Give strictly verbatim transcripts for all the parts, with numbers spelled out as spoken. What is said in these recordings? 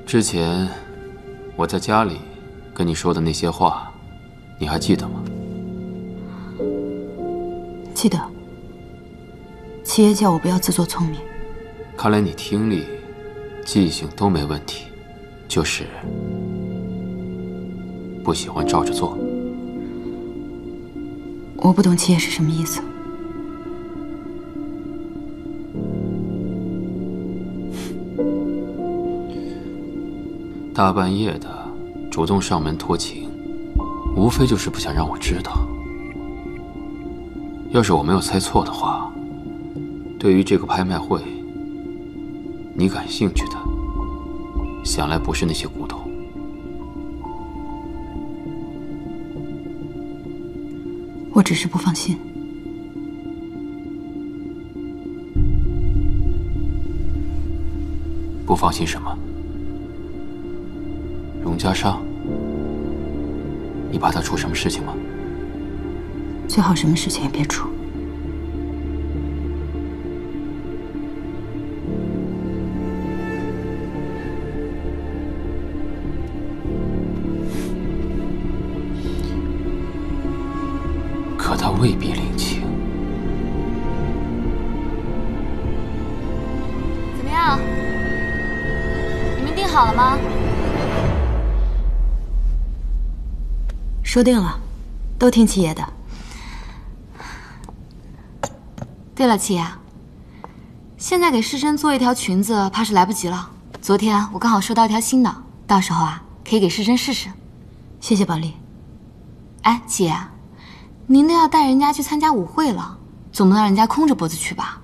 之前我在家里跟你说的那些话，你还记得吗？ 记得。七爷叫我不要自作聪明。 看来你听力、记性都没问题，就是不喜欢照着做。 我不懂七爷是什么意思。 大半夜的主动上门托情，无非就是不想让我知道。要是我没有猜错的话，对于这个拍卖会，你感兴趣的，想来不是那些古董。 我只是不放心。 不放心什么？荣家商，你怕他出什么事情吗？ 最好什么事情也别出。 可他未必领情。 怎么样？你们定好了吗？ 说定了，都听七爷的。 对了，七爷，现在给世珍做一条裙子，怕是来不及了。昨天我刚好收到一条新的，到时候啊，可以给世珍试试。 谢谢宝莉。 哎，七爷，您都要带人家去参加舞会了，总不能让人家空着脖子去吧？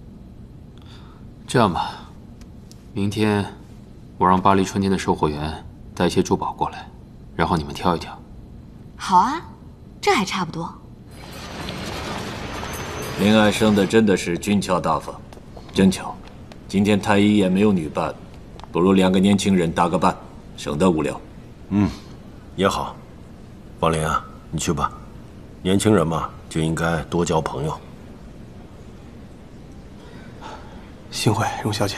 这样吧，明天我让巴黎春天的售货员带一些珠宝过来，然后你们挑一挑。 好啊，这还差不多。 林爱生的真的是俊俏大方，真巧，今天太医也没有女伴，不如两个年轻人搭个伴，省得无聊。 嗯，也好。王林啊，你去吧，年轻人嘛就应该多交朋友。 幸会，荣小姐。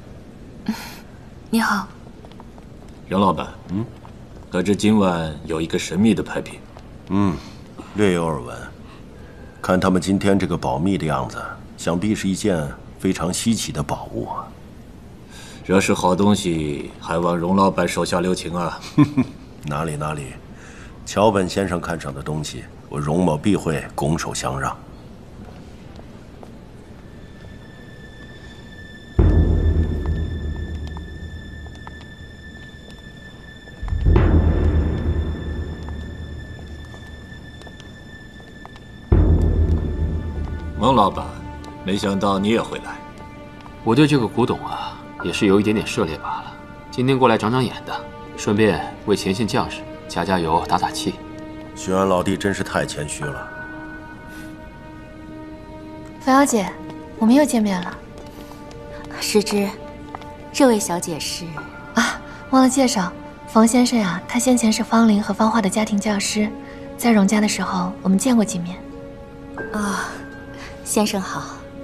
你好， 任老板。嗯，可知今晚有一个神秘的拍品？ 嗯，略有耳闻。看他们今天这个保密的样子，想必是一件非常稀奇的宝物啊。 若是好东西，还望荣老板手下留情啊。 哪里哪里，桥本先生看上的东西，我荣某必会拱手相让。 孟老板，没想到你也会来。 我对这个古董啊，也是有一点点涉猎罢了。今天过来长长眼的，顺便为前线将士加加油、打打气。 许安老弟真是太谦虚了。 冯小姐，我们又见面了。 石之，这位小姐是啊，忘了介绍，冯先生呀、啊，他先前是方林和方画的家庭教师，在荣家的时候我们见过几面。 啊、哦，先生好。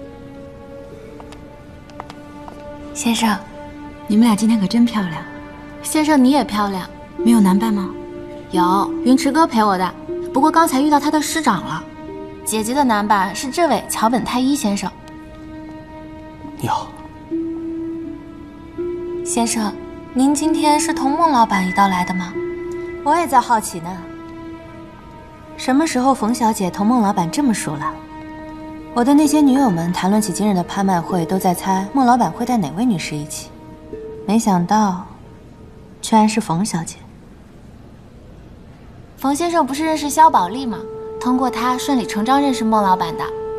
先生，你们俩今天可真漂亮。 先生你也漂亮。 没有男伴吗？ 有，云池哥陪我的，不过刚才遇到他的师长了。姐姐的男伴是这位桥本太一先生。 你好， 先生，您今天是同孟老板一道来的吗？ 我也在好奇呢。什么时候冯小姐同孟老板这么熟了？我的那些女友们谈论起今日的拍卖会，都在猜孟老板会带哪位女士一起，没想到，居然是冯小姐。 冯先生不是认识肖宝莉吗？通过他顺理成章认识孟老板的。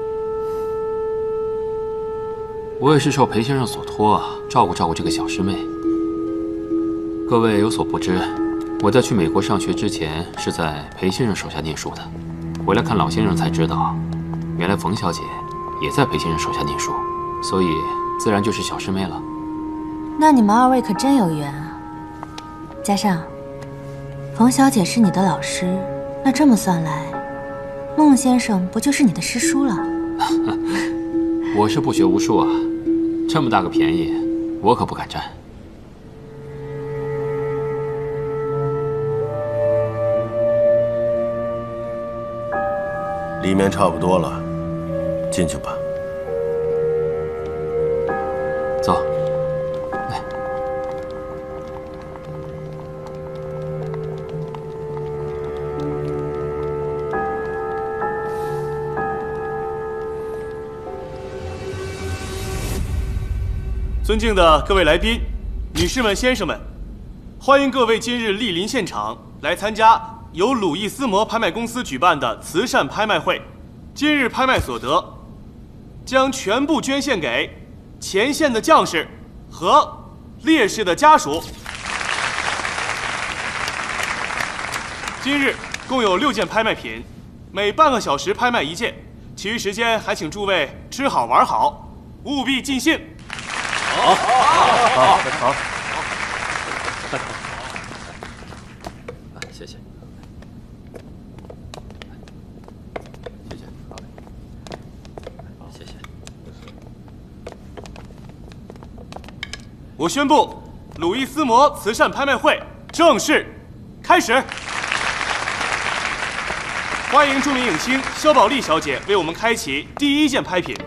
我也是受裴先生所托啊，照顾照顾这个小师妹。各位有所不知，我在去美国上学之前是在裴先生手下念书的，回来看老先生才知道，原来冯小姐也在裴先生手下念书，所以自然就是小师妹了。 那你们二位可真有缘啊！加上冯小姐是你的老师，那这么算来，孟先生不就是你的师叔了？ 我是不学无术啊，这么大个便宜，我可不敢占。 里面差不多了，进去吧。 走。来。 尊敬的各位来宾、女士们、先生们，欢迎各位今日莅临现场来参加由鲁伊斯摩拍卖公司举办的慈善拍卖会。今日拍卖所得将全部捐献给前线的将士和烈士的家属。今日共有六件拍卖品，每半个小时拍卖一件，其余时间还请诸位吃好玩好，务必尽兴。好，好，好，好， 谢谢，谢谢，好，谢谢。 我宣布，鲁伊斯摩慈善拍卖会正式开始。欢迎著名影星肖宝丽小姐为我们开启第一件拍品。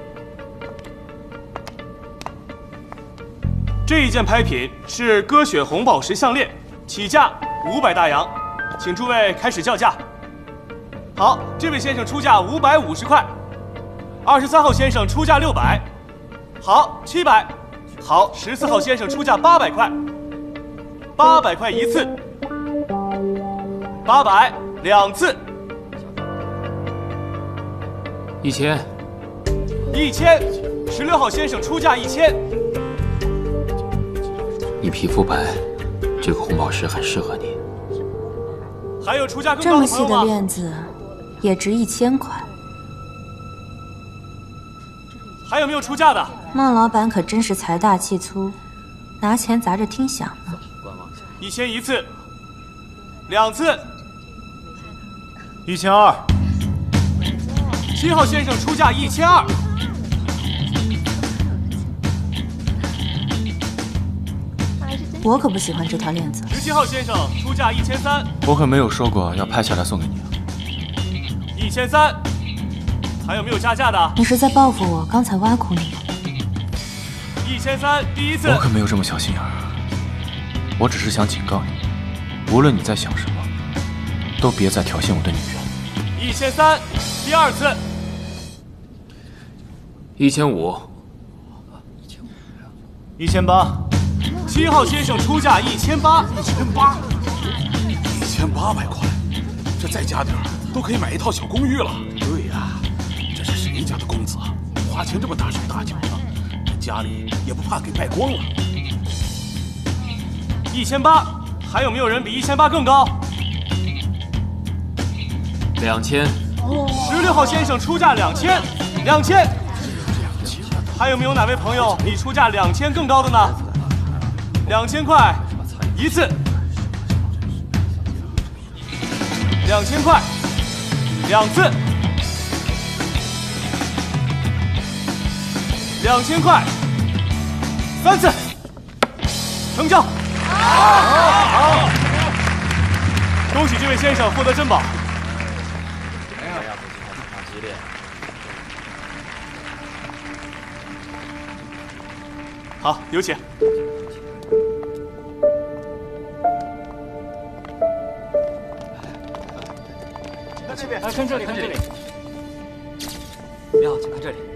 这一件拍品是鸽血红宝石项链，起价五百大洋，请诸位开始叫价。好，这位先生出价五百五十块，二十三号先生出价六百，好，七百，好，十四号先生出价八百块，八百块一次，八百两次， 一千， 一千，十六号先生出价一千。 你皮肤白，这个红宝石很适合你。 还有出价更这么细的高的朋友吗？ 链子，也值一千块。 还有没有出价的？ 孟老板可真是财大气粗，拿钱砸着听响呢。 一千一次，两次， 一千二。 七号先生出价一千二。 我可不喜欢这条链子。 十七号先生出价一千三。 我可没有说过要拍下来送给你啊。 一千三。还有没有加价的？ 你是在报复我刚才挖苦你？ 一千三，第一次。 我可没有这么小心眼儿。我只是想警告你，无论你在想什么，都别再挑衅我的女人。 一千三，第二次。 一千五。 一千八。 七号先生出价一千八。 一千八。一千八百块，这再加点都可以买一套小公寓了。对呀，这是谁家的公子，花钱这么大手大脚的，家里也不怕给败光了。 一千八，还有没有人比一千八更高？ 两千。 十六号先生出价两千，两千。还有没有哪位朋友比出价两千更高的呢？两千块一次，两千块两次，两千块三次，成交。好，好，恭喜这位先生获得珍宝。 哎呀，非常激烈。 好，有请。 看这边，看这里，看这里。你好，请看这里。